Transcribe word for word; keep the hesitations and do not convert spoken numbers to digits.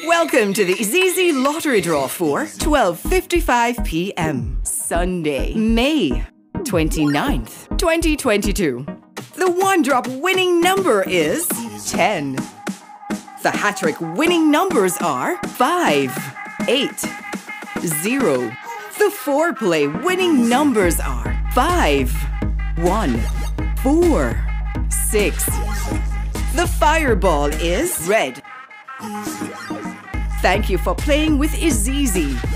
Welcome to the IZIZZI lottery draw for twelve fifty-five p m Sunday, May twenty-ninth, twenty twenty-two. The one-drop winning number is ten. The HaTTrik winning numbers are five, eight, zero. The four-play winning numbers are five, one, four, six. The fireball is red. Thank you for playing with IZIZZI.